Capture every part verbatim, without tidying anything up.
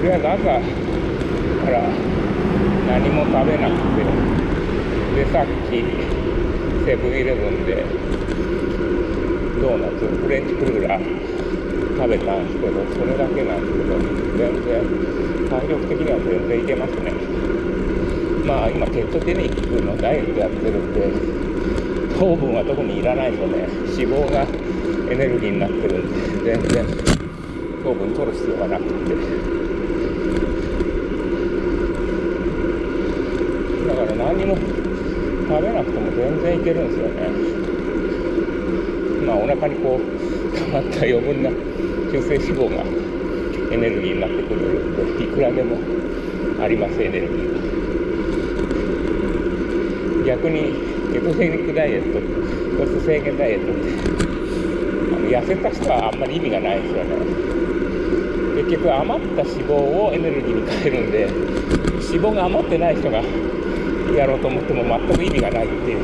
りあえず朝から何も食べなくて、でさっきセブンイレブンでドーナツフレンチクルーラー食べたんですけど、それだけなんですけど、全然体力的には全然いけますね。まあ今ケトジェニックのダイエットやってるんで、糖分は特にいらないとね、脂肪がエネルギーになってるんで、全然糖分取る必要がなくて、だから何も食べなくても全然いけるんですよね。まあお腹にこう溜まった余分な中性脂肪がエネルギーになってくれるんで、いくらでもあります、エネルギーが。逆にケトジェニックダイエット、糖質制限ダイエットってあの痩せた人はあんまり意味がないですよね。結局余った脂肪をエネルギーに変えるんで、脂肪が余ってない人がやろうと思っても全く意味がないっていう。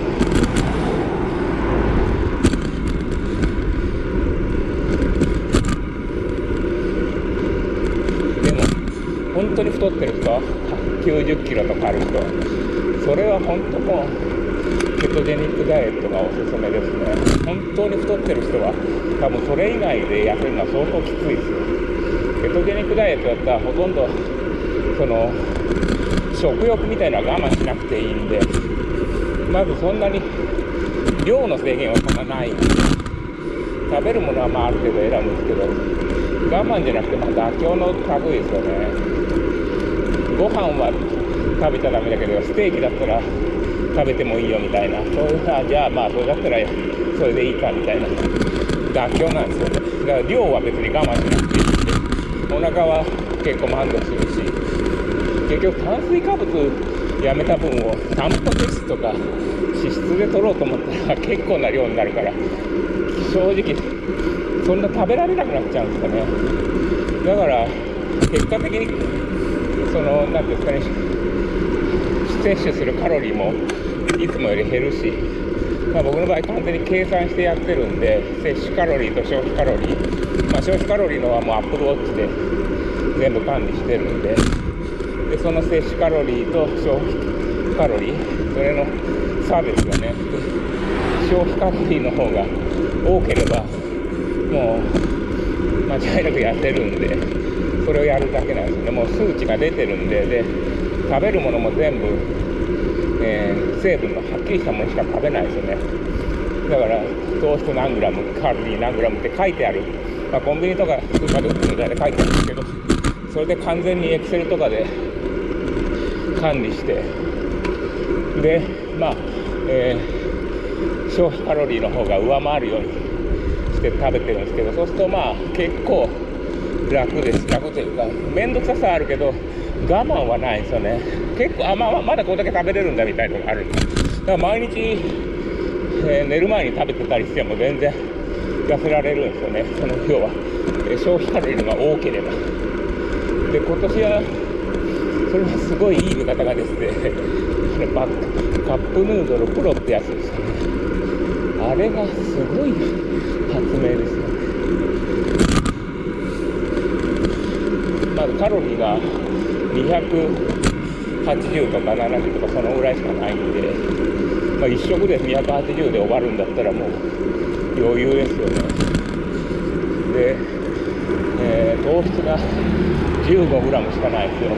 でも本当に太ってる人、きゅうじゅっキロとかある人、それは本当もうケトジェニックダイエットがおすすめですね。本当に太ってる人は多分それ以外で痩せるのは相当きついですよ。ケトジェニックダイエットだったらほとんどその食欲みたいなのは我慢しなくていいんで、まずそんなに量の制限はそんなないんで、食べるものはまあある程度選ぶんですけど、我慢じゃなくてまあ妥協の類ですよね。ご飯は食べちゃダメだけど、ステーキだったら食べてもいいよみたいな、そういうさ、じゃあまあそれだったらそれでいいかみたいな妥協なんですよね。だから量は別に我慢しなくていいんで、お腹は結構満足するし、結局炭水化物やめた分をタンパク質とか脂質で取ろうと思ったら結構な量になるから、正直そんな食べられなくなっちゃうんですよね。だから結果的にその何ていうんですかね、摂取するカロリーもいつもより減るし、まあ、僕の場合完全に計算してやってるんで、摂取カロリーと消費カロリー、まあ、消費カロリーのはもう Apple Watch で全部管理してるんで、でその摂取カロリーと消費カロリー、それの差別がね、消費カロリーの方が多ければもう間違いなく痩せるんで、それをやるだけなんですよね。もう数値が出てるんで、で食べるものも全部、えー、成分のはっきりしたものしか食べないですよね。だから糖質何グラム、カロリー何グラムって書いてある、まあ、コンビニとかスーパーで売ってるみたいで書いてあるんですけど、それで完全にエクセルとかで管理して、でまあ、えー、消費カロリーの方が上回るようにして食べてるんですけど、そうするとまあ結構楽です。楽というか面倒くささはあるけど我慢はないですよね。結構あ、まあ、まだこれだけ食べれるんだみたいなのがあるんです。だから毎日、えー、寝る前に食べてたりしても全然痩せられるんですよね。その要は、えー、消費カロリーが多ければ。で今年はそれがすごいいい見方がですね、バッカップヌードルプロってやつですよね。あれがすごい発明ですね。まずカロリーがにひゃくはちじゅうとかななじゅうとかそのぐらいしかないんで、まあ、いっ食でにひゃくはちじゅうで終わるんだったらもう余裕ですよね。で、えー、糖質が じゅうごグラム しかないですよ。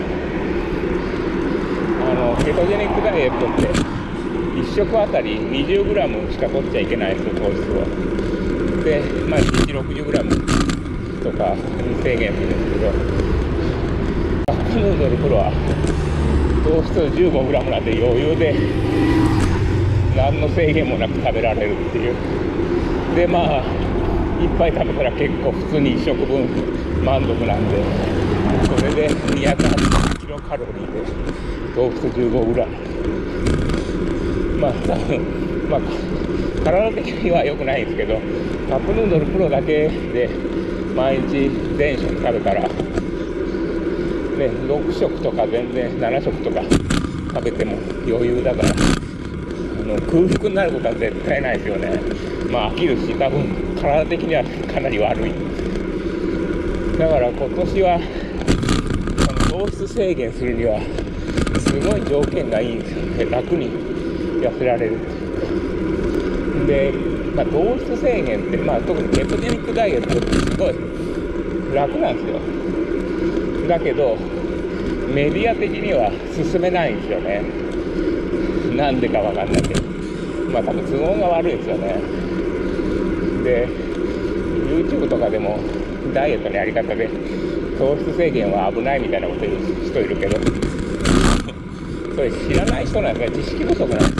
あのケトジェニックダイエットっていっ食あたり にじゅうグラム しか取っちゃいけないですよ、糖質を。で、まあ、いちにち ろくじゅうグラム とかに制限するんですけど、カップヌードルプロは糖質 じゅうごグラム なんで余裕で何の制限もなく食べられるっていう。でまあいっぱい食べたら結構普通にいっ食分満足なんで、それでにひゃくはちじゅうキロカロリーで糖質 じゅうごグラム。 まあ多分まあ体的には良くないんですけど、カップヌードルプロだけで毎日全食食べたらね、ろく食とか全然なな食とか食べても余裕だから、あの空腹になることは絶対ないですよね。まあ飽きるし、多分体的にはかなり悪い。だから今年はその糖質制限するにはすごい条件がいいんですよね。楽に痩せられるで、まあ、糖質制限って、まあ、特にケトジェニックダイエットってすごい楽なんですよ。だけどメディア的には進めないんですよね。なんでかわかんないけど、まあ多分都合が悪いですよね。で YouTube とかでもダイエットのやり方で糖質制限は危ないみたいなこと言う人いるけど、それ知らない人なんですね。知識不足なんです。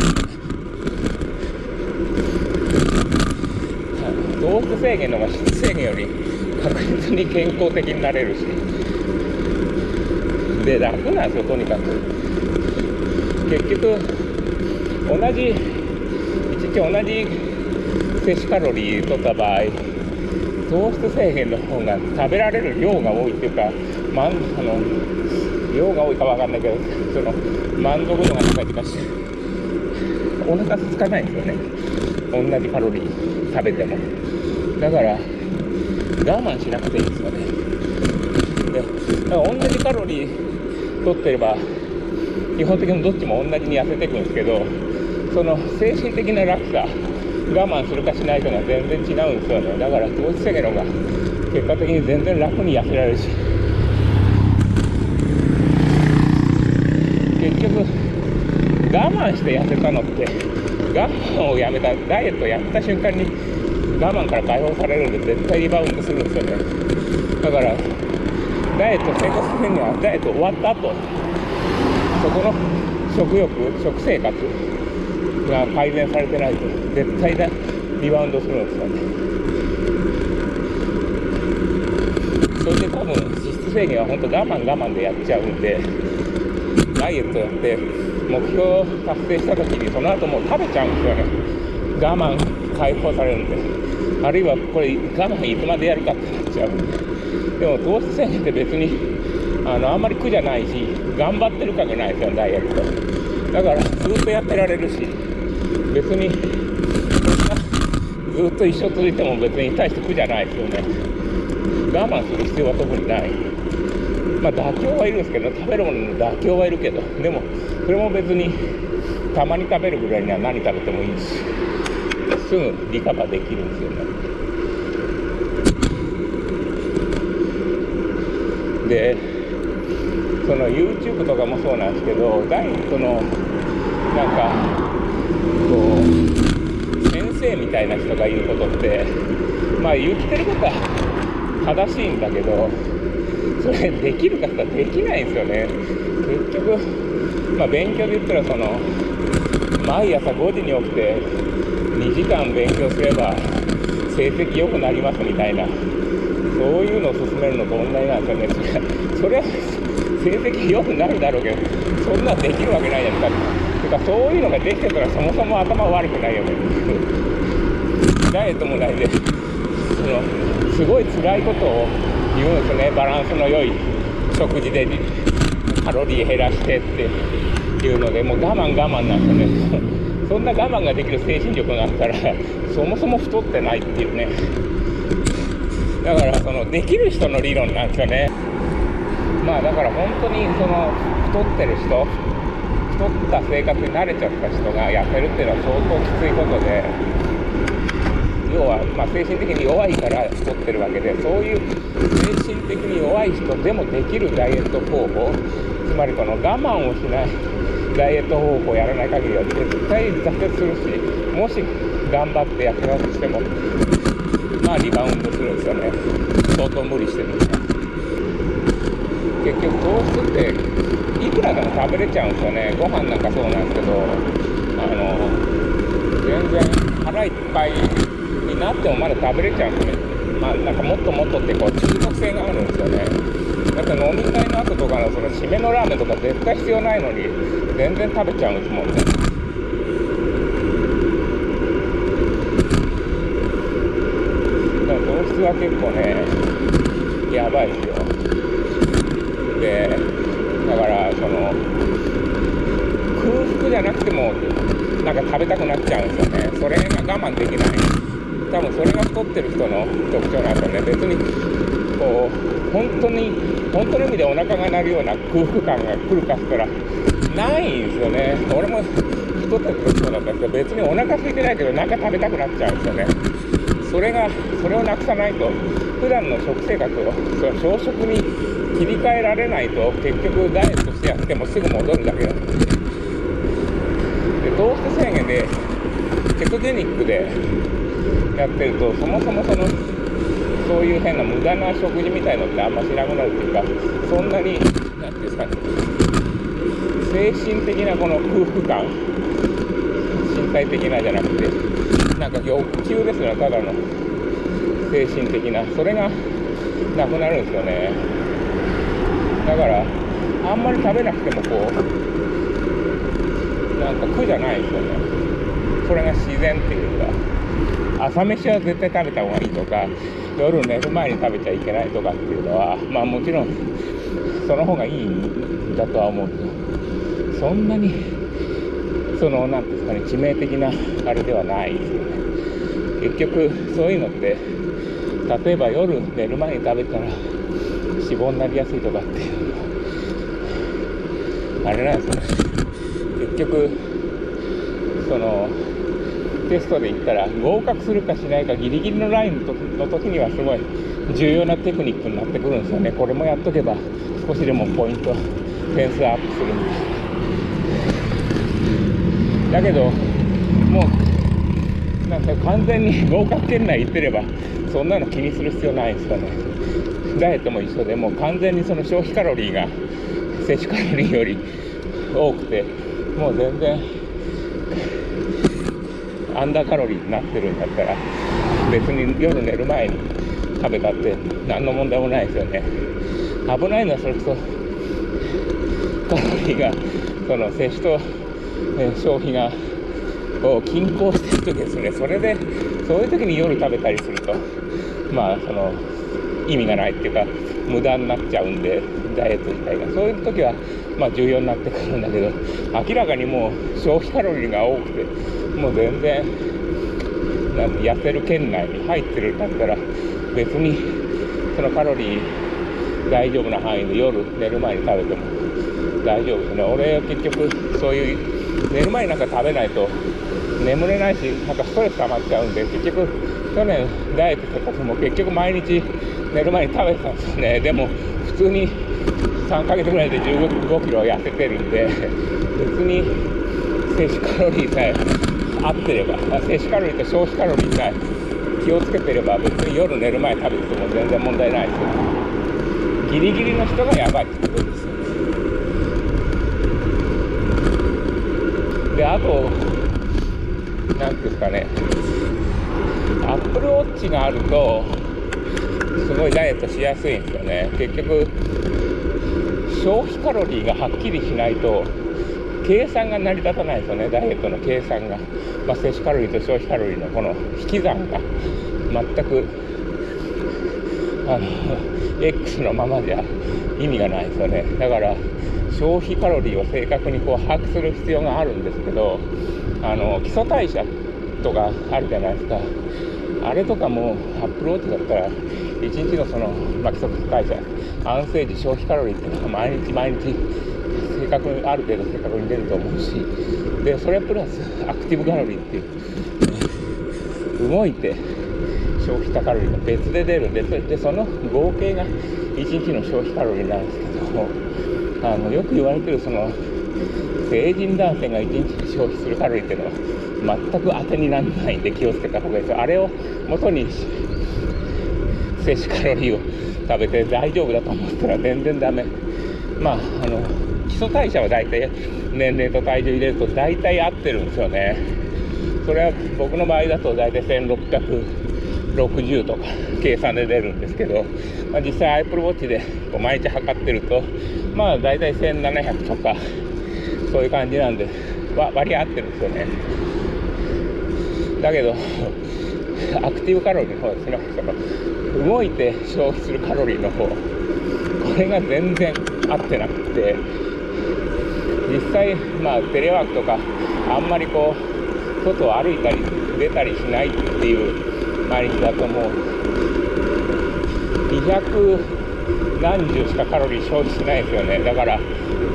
糖質制限の方が質制限より確実に健康的になれるし、で楽なんですよ。とにかく結局同じいちにち同じ摂取カロリー取った場合、糖質制限の方が食べられる量が多いっていうか、まんあの量が多いか分かんないけど、その満足度が高いというか、お腹空かないんですよね。同じカロリー食べても。だから我慢しなくていいんですよね。でだから同じカロリー取ってれば基本的にどっちも同じに痩せていくんですけど、その精神的な楽さ、我慢するかしないかが全然違うんですよね。だから糖質制限の方が結果的に全然楽に痩せられるし、結局我慢して痩せたのって、我慢をやめた、ダイエットをやめた瞬間に我慢から解放されるんで絶対リバウンドするんですよね。だからダイエット成功するには、ダイエット終わった後、そこの食欲、食生活が改善されてないと絶対だリバウンドするんですよね。それで多分脂質制限は本当我慢我慢でやっちゃうんで、ダイエットやって目標を達成した時にその後もう食べちゃうんですよね。我慢解放されるんで、あるいはこれ我慢いつまでやるかってなっちゃうんで。でも糖質制限って別にあのあんまり苦じゃないし、頑張ってる感がないですよダイエット。だからずっとやってられるし、別にずっと一生続いても別に大して苦じゃないですよね。我慢する必要は特にない。まあ妥協はいるんですけど、食べるものの妥協はいるけど、でもそれも別にたまに食べるぐらいには何食べてもいいし、すぐリカバーできるんですよね。でその YouTube とかもそうなんですけど、ダイエットのなんかこう先生みたいな人がいることって、まあ言ってることは正しいんだけど、それできるかってできないんですよね。結局まあ勉強で言ったら、その毎朝ごじに起きてにじかん勉強すれば成績良くなりますみたいな、そういうのを進めるのと同じなんですよね。それは成績良くなるだろうけど、そんなできるわけないじゃないですか。てかそういうのができてたらそもそも頭悪くないよね。ダイエットもないで、そのすごい辛いことを言うんですね。バランスの良い食事でカロリー減らしてっていうので、もう我慢我慢なんですよね。そんな我慢ができる精神力があったらそもそも太ってないっていうね。だからそのできる人の理論なんですよね。まあだから本当にその太ってる人、太った生活に慣れちゃった人が痩せるっていうのは相当きついことで、要はまあ精神的に弱いから太ってるわけで、そういう精神的に弱い人でもできるダイエット方法、つまりこの我慢をしないダイエット方法をやらない限りは絶対挫折するし、もし頑張って痩せようとしてもまあリバウンドするんですよね。相当無理してるんですよ。結局糖質っていくらでも食べれちゃうんですよね。ご飯なんかそうなんですけど、あの全然腹いっぱいになってもまだ食べれちゃうんですね。まあなんかもっともっとってこう中毒性があるんですよね。だって飲み会の後とかのその締めのラーメンとか絶対必要ないのに全然食べちゃうんですもんね。だから糖質は結構ねやばいですよ。でだからその空腹じゃなくてもなんか食べたくなっちゃうんですよね。それが我慢できない。多分それが太ってる人の特徴なんですよね。別にこう本当に本当の意味でお腹が鳴るような空腹感が来るかしたらないんですよね。俺も太ってる時そうだったんですけど、別にお腹空いてないけどなんか食べたくなっちゃうんですよね。それがそれをなくさないと、普段の食生活をその朝食に切り替えられないと、結局ダイエットしてやってもすぐ戻るだけなんで、で糖質制限でケトジェニックでやってると、そもそもそのそういう変な無駄な食事みたいのってあんましなくなるっていうか、そんなになんていうんですかね、精神的なこの空腹感、身体的なじゃなくて、なんか欲求ですね、ただの精神的な、それがなくなるんですよね。だからあんまり食べなくてもこうなんか苦じゃないですよね。それが自然っていうか、朝飯は絶対食べた方がいいとか、夜寝る前に食べちゃいけないとかっていうのは、まあもちろんその方がいいんだとは思うけど、そんなにそのなんていうんですかね、致命的なあれではないですよね。結局そういうのって、例えば夜寝る前に食べたら脂肪になりやすいとかっていうのあれなんですよね。結局そのテストで言ったら合格するかしないかギリギリのラインの時にはすごい重要なテクニックになってくるんですよね。これもやっとけば少しでもポイント点数アップするんで、だけどもうなんか完全に合格圏内行ってればそんなの気にする必要ないんですよね。ダイエットも一緒で、もう完全にその消費カロリーが摂取カロリーより多くて、もう全然アンダーカロリーになってるんだったら、別に夜寝る前に食べたって何の問題もないですよね。危ないのはそれこそカロリーがその摂取と、えー、消費がこう均衡してる時ですね。それでそういう時に夜食べたりすると、まあその意味がないっていうか無駄になっちゃうんで、ダイエット自体がそういう時はまあ重要になってくるんだけど、明らかにもう消費カロリーが多くて、もう全然なんて痩せる圏内に入ってるんだったら、別にそのカロリー大丈夫な範囲で夜寝る前に食べても大丈夫ですね。俺結局そういう寝る前になんか食べないと眠れないし、なんかストレス溜まっちゃうんで、結局去年ダイエットした時も結局毎日寝る前に食べてたんですよね。でも普通にさんかげつぐらいでじゅうごキロ痩せてるんで、別に摂取カロリーさえ合ってれば、摂取カロリーと消費カロリーさえ気をつけてれば、別に夜寝る前に食べてても全然問題ないですよ。ギリギリの人がやばいってことですよ。で、あとなんていうんですかね、アップルウォッチがあるとすごいダイエットしやすいんですよね。結局消費カロリーがはっきりしないと計算が成り立たないですよね。ダイエットの計算が、まあ、摂取カロリーと消費カロリーのこの引き算が全くあの X のままじゃ意味がないですよね。だから消費カロリーを正確にこう把握する必要があるんですけど、あの基礎代謝とかあるじゃないですか。あれとかもアップルウォッチだったらいちにちのその、まあ、基礎代謝、安静時消費カロリーっていうのは毎日毎日正確にある程度正確に出ると思うし、でそれプラスアクティブカロリーっていう動いて消費したカロリーが別で出るんで、でその合計がいちにちの消費カロリーなんですけども、あのよく言われてるその成人男性がいちにちに消費するカロリーっていうのは全く当てにならないんで気をつけた方がいいですよ。あれを元に摂取カロリーを食べて大丈夫だと思ったら全然ダメ。まああの基礎代謝は大体年齢と体重入れると大体合ってるんですよね。それは僕の場合だと大体せんろっぴゃくろくじゅうとか計算で出るんですけど、まあ、実際 Apple Watch でこう毎日測ってるとまあ大体せんななひゃくとかそういう感じなんで割り合ってるんですよね。だけどアクティブカロリーの方ですね、その動いて消費するカロリーの方、これが全然合ってなくて、実際まあテレワークとかあんまりこう外を歩いたり出たりしないっていう毎日だともうにひゃく何十しかカロリー消費しないですよね。だから、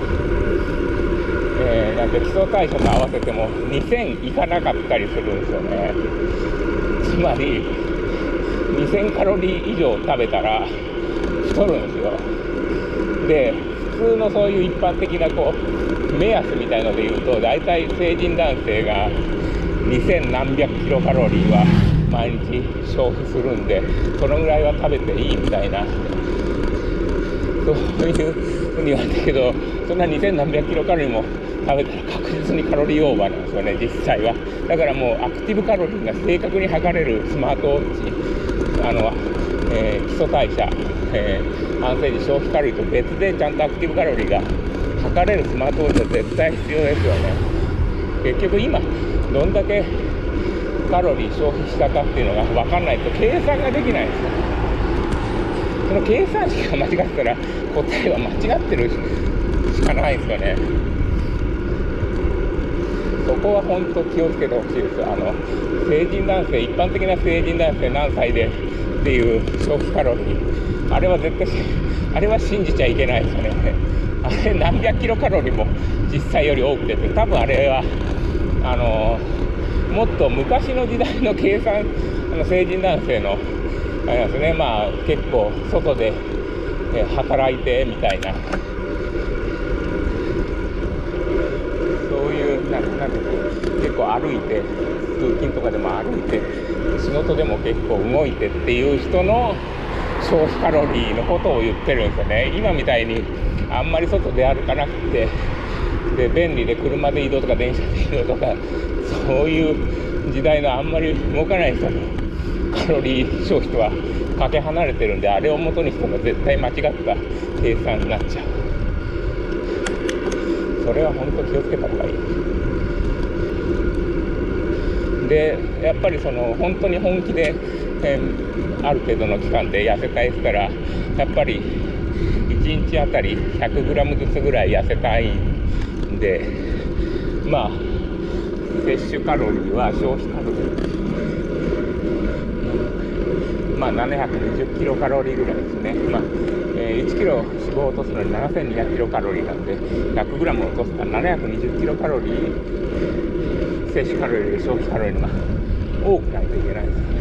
えー、なんて基礎代謝と合わせてもにせんいかなかったりするんですよね。つまりにせんカロリー以上食べたら太るんですよ。で、普通のそういう一般的なこう目安みたいので言うと、大体成人男性がにせんなんびゃくキロカロリーは毎日消費するんで、そのぐらいは食べていいみたいな、そういうふうに言われたけど、そんなにせんなんびゃくキロカロリーも食べたら確実にカロリーオーバーなんですよね、実際は。だからもうアクティブカロリーが正確に測れるスマートウォッチ、あの、えー、基礎代謝、えー、安静時消費カロリーと別でちゃんとアクティブカロリーが測れるスマートウォッチは絶対必要ですよね。結局今どんだけカロリー消費したかっていうのが分かんないと計算ができないんですよ。その計算式が間違ってたら答えは間違ってるしかないんですよね。そこは本当気をつけてほしいです。あの成人男性、一般的な成人男性何歳でっていう消費カロリー、あれは絶対あれは信じちゃいけないですよね。あれ何百キロカロリーも実際より多くて、多分あれはあのもっと昔の時代の計算、あの成人男性のあれなんですね、まあ結構外で、えー、働いてみたいな、そういうなんかなんか結構歩いて、通勤とかでも歩いて、仕事でも結構動いてっていう人の消費カロリーのことを言ってるんですよね。今みたいにあんまり外で歩かなくて、で便利で車で移動とか電車で移動とか、そういう時代のあんまり動かない人のカロリー消費とはかけ離れてるんで、あれを元にしても絶対間違った計算になっちゃう。それは本当気をつけた方がいい。でやっぱりその本当に本気で、えー、ある程度の期間で痩せたいしたら、やっぱりいちにちあたり ひゃくグラム ずつぐらい痩せたいんで、まあ摂取カロリーは消費カロリー、まあななひゃくにじゅっキロカロリーぐらいですね。まあえー、いちキロ脂肪を落とすのにななせんにひゃくキロカロリーなんで、 ひゃくグラム 落とすからななひゃくにじゅっキロカロリー摂取カロリーで消費カロリーが多くないといけないですよね。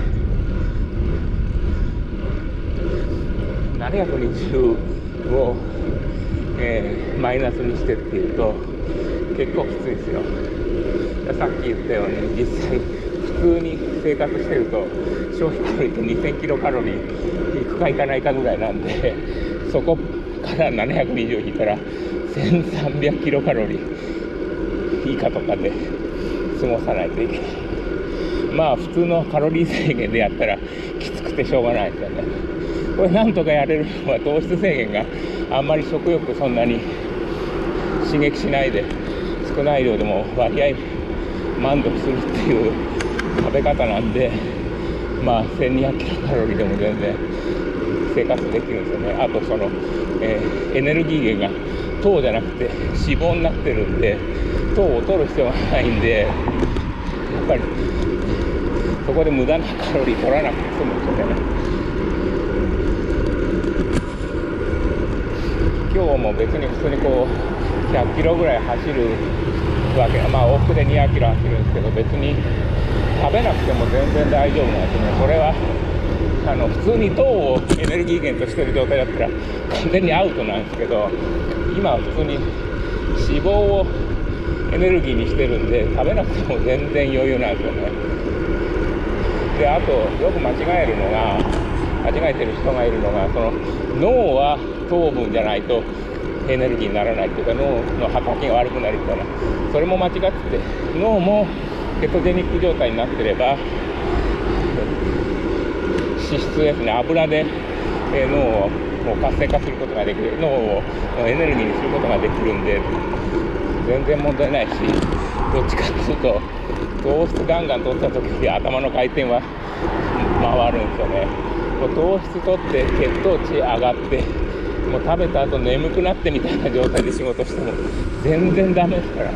ななひゃくにじゅうを、えー、マイナスにしてっていうと結構きついですよ。さっき言ったように、実際普通に生活してると消費カロリーってにせんキロカロリーいくかいかないかぐらいなんで、そこからななひゃくにじゅう引いたらせんさんびゃくキロカロリー以下とかで過ごさないといけない。まあ普通のカロリー制限でやったらきつくてしょうがないですよね。これなんとかやれるのは糖質制限があんまり食欲そんなに刺激しないで、少ない量でも割合満足するっていう食べ方なんで、まあせんにひゃくキロカロリーでも全然生活できるんですよね。あとその、えー、エネルギー源が糖じゃなくて脂肪になってるんで、糖を取る必要がないんで、やっぱりそこで無駄なカロリー取らなくて済むんですよね。今日も別に普通にこうひゃっキロぐらい走るわけ、まあ往復でにひゃくキロ走るんですけど、別に食べなくても全然大丈夫なんですよね。それはあの普通に糖をエネルギー源としている状態だったら完全にアウトなんですけど、今は普通に脂肪をエネルギーにしてるんで、食べなくても全然余裕なんですよね。で、あとよく間違えるのが間違えてる人がいるのが、その脳は糖分じゃないとエネルギーにならないというか、脳の働きが悪くなるみたいな、それも間違ってて、脳もケトジェニック状態になってれば脂質ですね、油で、えー、脳をもう活性化することができる、脳をエネルギーにすることができるんで全然問題ないし、どっちかっていうと糖質ガンガン取った時に頭の回転は回るんですよね。糖質取って血糖値上がって、もう食べた後眠くなってみたいな状態で仕事しても全然ダメですからね。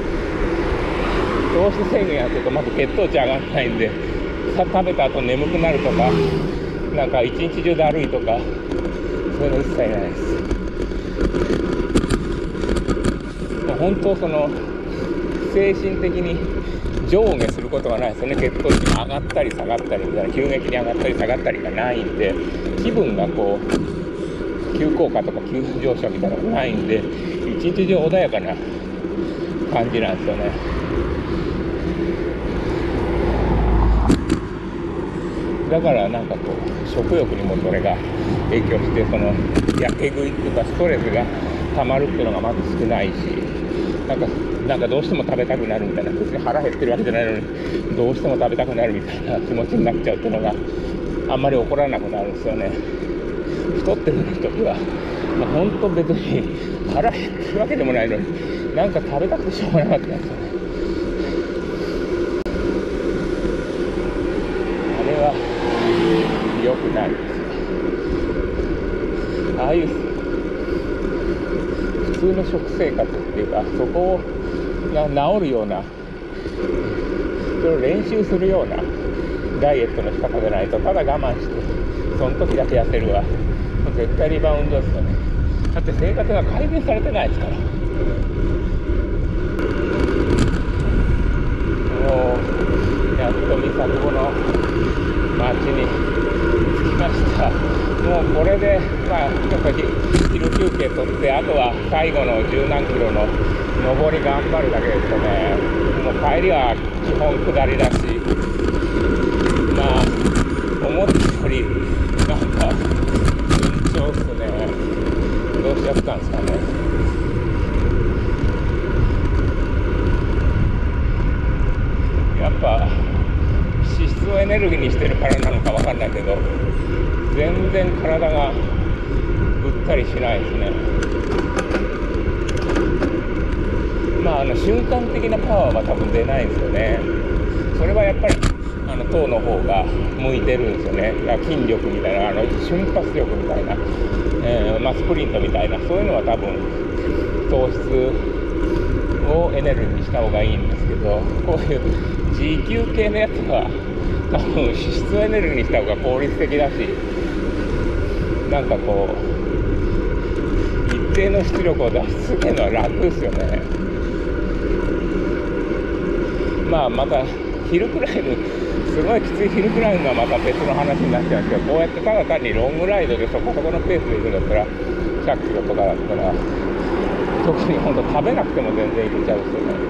糖質制限やってるとまず血糖値上がらないんで、さ食べた後眠くなるとか、なんか一日中だるいとか、 そういうの一切ないです。もう本当その精神的に上下することがないですよね。血糖値が上がったり下がったりみたいな、急激に上がったり下がったりがないんで、気分がこう急降下とか急上昇みたいなのがないんで、一日中穏やかな感じなんですよね。だからなんかこう食欲にもそれが影響して、そのやけ食いとかストレスが溜まるっていうのがまず少ないし、なんかなんかどうしても食べたくなるみたいな、別に腹減ってるわけじゃないのにどうしても食べたくなるみたいな気持ちになっちゃうっていうのがあんまり起こらなくなるんですよね。太ってる時は、まあ、本当別に腹減ってるわけでもないのになんか食べたくてしょうがなかったんですよね。あれは良くないです。ああいう普通の食生活っていうか、そこが治るような、それを練習するようなダイエットの仕方じゃないと、ただ我慢してその時だけ痩せるはもう絶対リバウンドですよね。だって生活が改善されてないですから。もうやっと三郷の町に着きました。もうこれでまあちょっと昼休憩取って、あとは最後の十何キロの上り頑張るだけですよね。もう帰りは基本下りだし、まあ思ったよりなんか順調っすね。どうしちゃったんですかね。やっぱ脂質をエネルギーにしてるからなのかわかんないけど、全然体がぐったりしないですね。まああの瞬間的なパワーは多分出ないんですよね。それはやっぱりあの糖の方が向いてるんですよね。だから筋力みたいな、あの瞬発力みたいな、えーまあ、スプリントみたいな、そういうのは多分糖質をエネルギーにした方がいいんですけど、こういう持久系のやつは多分脂質エネルギーにした方が効率的だし、なんかこう一定の出力を出し続けるのは楽ですよね。まあまたヒルクライム、すごいきついヒルクライムはまた別の話になっちゃうんですけど、こうやってただ単にロングライドでそこそこのペースで行くんだったら、ひゃっキロとかだったら特に本当食べなくても全然いけちゃうんですよね。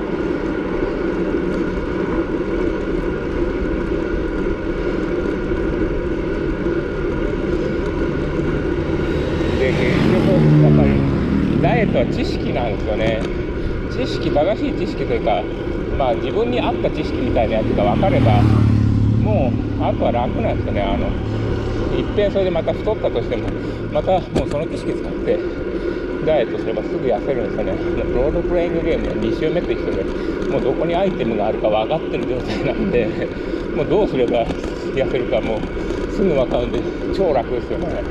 で結局やっぱりダイエットは知識なんですよね。知識、正しい知識というか、まあ自分に合った知識みたいなやつが分かれば、もうあとは楽なんですよね。あのいっぺんそれでまた太ったとしても、またもうその知識使ってダイエットすればすぐ痩せるんですよね。ロードプレイングゲームのに周目と一緒で、もうどこにアイテムがあるか分かってる状態なんで、もうどうすれば痩せるかもうすぐ分かるんで超楽ですよね。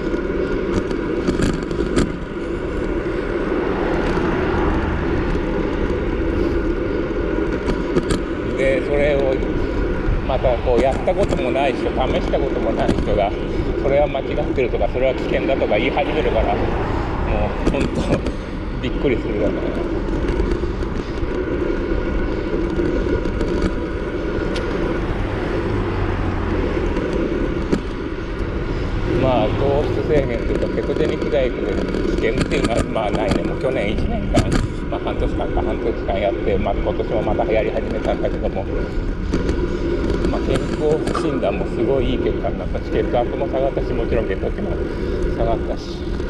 でそれをまたこうやったこともない人、試したこともない人がそれは間違ってるとか、それは危険だとか言い始めるから、もう本当びっくりするよね。まあ糖質制限というかケトジェニックダイエットで危険っていうのはまあないね。もう去年いちねんかん、まあ、半年間か半年間やって、まあ、今年もまた流行り始めたんだけども、まあ、健康診断もすごいいい結果になったし、血圧も下がったし、もちろん血糖値も下がったし。